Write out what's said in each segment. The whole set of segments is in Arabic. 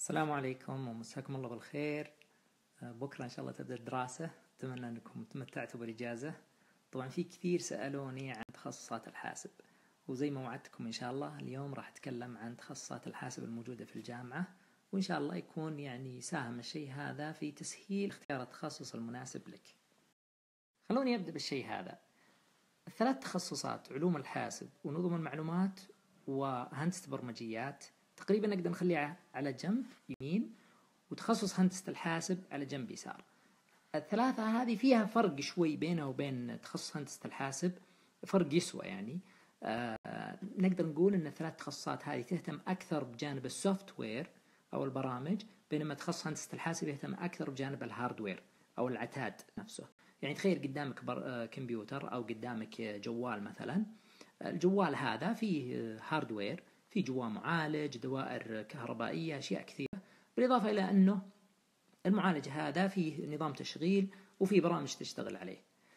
السلام عليكم ومساكم الله بالخير. بكرة إن شاء الله تبدأ الدراسة. أتمنى أنكم تمتعتوا بالإجازة. طبعا في كثير سألوني عن تخصصات الحاسب، وزي ما وعدتكم إن شاء الله اليوم راح أتكلم عن تخصصات الحاسب الموجودة في الجامعة، وإن شاء الله يكون يساهم الشيء هذا في تسهيل اختيار التخصص المناسب لك. خلوني أبدأ بالشيء هذا. الثلاث تخصصات علوم الحاسب ونظم المعلومات وهندسة برمجيات تقريبا نقدر نخليها على جنب يمين، وتخصص هندسة الحاسب على جنب يسار. الثلاثة هذه فيها فرق شوي بينها وبين تخصص هندسة الحاسب، فرق يسوى يعني. نقدر نقول أن الثلاث تخصصات هذه تهتم أكثر بجانب السوفت وير أو البرامج، بينما تخصص هندسة الحاسب يهتم أكثر بجانب الهاردوير أو العتاد نفسه. يعني تخيل قدامك كمبيوتر أو قدامك جوال مثلا. الجوال هذا فيه هاردوير، فيه جواه معالج، دوائر كهربائية، أشياء كثيرة، بالإضافة إلى أنه المعالج هذا فيه نظام تشغيل وفيه برامج تشتغل عليه.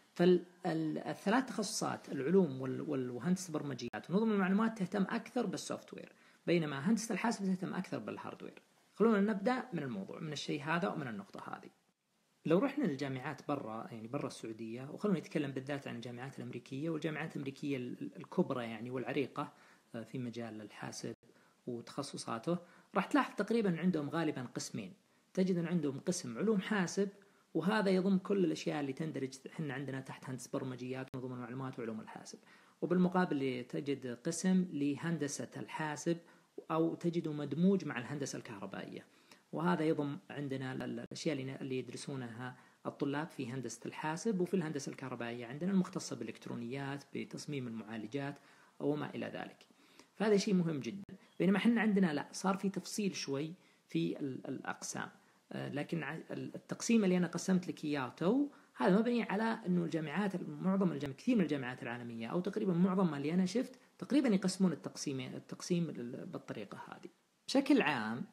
فالثلاث تخصصات العلوم وهندسة البرمجيات ونظم المعلومات تهتم أكثر بالسوفت وير، بينما هندسة الحاسب تهتم أكثر بالهاردوير. خلونا نبدأ من الموضوع، من الشيء هذا ومن النقطة هذه. لو رحنا للجامعات برا، يعني برا السعودية، وخلونا نتكلم بالذات عن الجامعات الأمريكية والجامعات الأمريكية الكبرى يعني والعريقة في مجال الحاسب وتخصصاته، راح تلاحظ تقريبا عندهم غالبا قسمين. تجد أن عندهم قسم علوم حاسب، وهذا يضم كل الأشياء اللي تندرج احنا عندنا تحت هندسة برمجيات ونظم المعلومات وعلوم الحاسب. وبالمقابل تجد قسم لهندسة الحاسب، أو تجده مدموج مع الهندسة الكهربائية، وهذا يضم عندنا الأشياء اللي يدرسونها الطلاب في هندسة الحاسب. وفي الهندسة الكهربائية عندنا المختصة بالإلكترونيات، بتصميم المعالجات وما إلى ذلك. فهذا شيء مهم جدا. بينما احنا عندنا لا، صار في تفصيل شوي في الأقسام، لكن التقسيم اللي أنا قسمت لك إياه تو هذا مبني على أنه الجامعات كثير من الجامعات العالمية، أو تقريبا معظم اللي أنا شفت تقريبا يقسمون التقسيم بالطريقة هذه. بشكل عام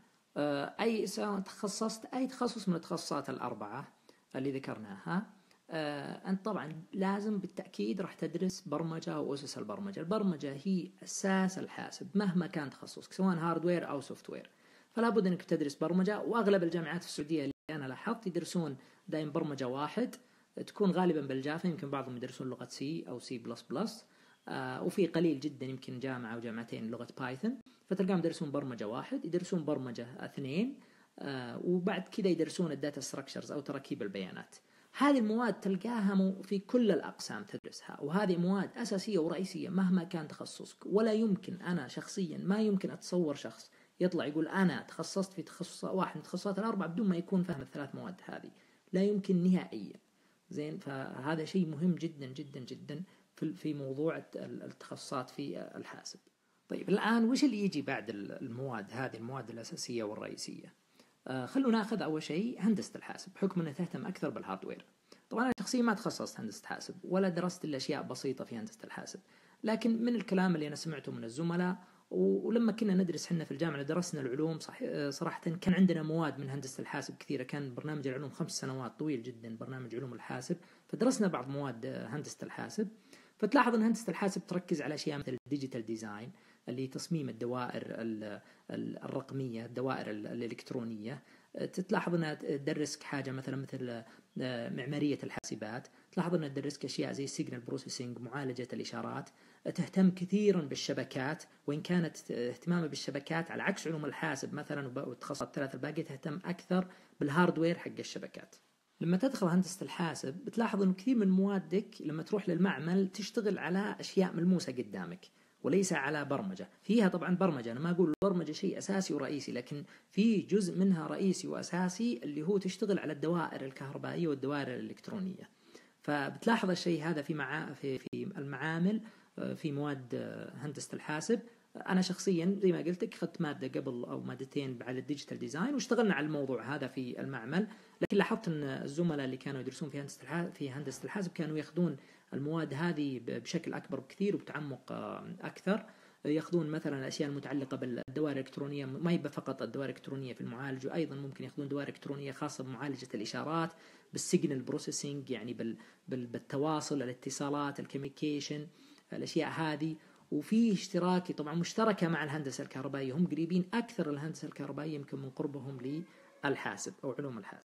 سواء تخصصت أي تخصص من التخصصات الأربعة اللي ذكرناها، أنت طبعا لازم بالتأكيد راح تدرس برمجة وأسس البرمجة. البرمجة هي أساس الحاسب مهما كان تخصصك، سواء هاردوير أو سوفت وير، فلا بد أنك تدرس برمجة. وأغلب الجامعات في السعودية اللي أنا لاحظت يدرسون دائما برمجة واحد، تكون غالبا بالجافا، يمكن بعضهم يدرسون لغة سي أو سي بلس بلس، وفي قليل جدا يمكن جامعة أو جامعتين لغة بايثون، فتلقاهم يدرسون برمجة واحد، يدرسون برمجة اثنين، وبعد كذا يدرسون الداتا ستراكشرز أو تراكيب البيانات. هذه المواد تلقاها في كل الأقسام تدرسها، وهذه مواد أساسية ورئيسية مهما كان تخصصك. ولا يمكن، أنا شخصيا ما يمكن أتصور شخص يطلع يقول أنا تخصصت في تخصص واحد من التخصصات الأربعة بدون ما يكون فهم الثلاث مواد هذه، لا يمكن نهائيا. زين، فهذا شيء مهم جدا جدا جدا في موضوع التخصصات في الحاسب. طيب الآن وش اللي يجي بعد المواد هذه، المواد الأساسية والرئيسية؟ خلونا ناخذ أول شيء هندسة الحاسب، بحكم أنها تهتم أكثر بالهاردوير. طبعا أنا شخصيا ما تخصصت هندسة حاسب ولا درست إلا أشياء بسيطة في هندسة الحاسب، لكن من الكلام اللي أنا سمعته من الزملاء، ولما كنا ندرس حنا في الجامعة درسنا العلوم، صراحة كان عندنا مواد من هندسة الحاسب كثيرة. كان برنامج العلوم 5 سنوات، طويل جدا برنامج علوم الحاسب، فدرسنا بعض مواد هندسة الحاسب. فتلاحظ أن هندسة الحاسب تركز على أشياء مثل الديجيتال ديزاين، اللي تصميم الدوائر الرقمية، الدوائر الإلكترونية. تلاحظ أنها تدرسك حاجة مثل معمارية الحاسبات. تلاحظ أنها تدرسك أشياء زي السيجنال بروسيسنج، معالجة الإشارات. تهتم كثيرا بالشبكات، وإن كانت اهتمامها بالشبكات على عكس علوم الحاسب مثلا والتخصصات الثلاث الباقية تهتم أكثر بالهاردوير حق الشبكات. لما تدخل هندسة الحاسب بتلاحظ أنه كثير من موادك لما تروح للمعمل تشتغل على أشياء ملموسة قدامك، وليس على برمجة. فيها طبعا برمجة، أنا ما أقول البرمجة شيء أساسي ورئيسي، لكن في جزء منها رئيسي وأساسي اللي هو تشتغل على الدوائر الكهربائية والدوائر الإلكترونية. فبتلاحظ الشيء هذا في المعامل، في مواد هندسة الحاسب. أنا شخصيا زي ما قلت لك أخذت مادة قبل أو مادتين على الديجيتال ديزاين، واشتغلنا على الموضوع هذا في المعمل. لكن لاحظت أن الزملاء اللي كانوا يدرسون في هندسة الحاسب كانوا يأخذون المواد هذه بشكل أكبر بكثير وبتعمق أكثر. يأخذون مثلا الأشياء المتعلقة بالدوائر الإلكترونية، ما يبقى فقط الدوائر الإلكترونية في المعالج، وأيضا ممكن يأخذون دوائر إلكترونية خاصة بمعالجة الإشارات، بالسيجنال بروسيسنج، يعني بالتواصل، الاتصالات، الكوميونيكيشن، الأشياء هذه. وفي اشتراكي طبعا مشتركة مع الهندسة الكهربائية، هم قريبين أكثر الهندسة الكهربائية يمكن من قربهم للحاسب أو علوم الحاسب.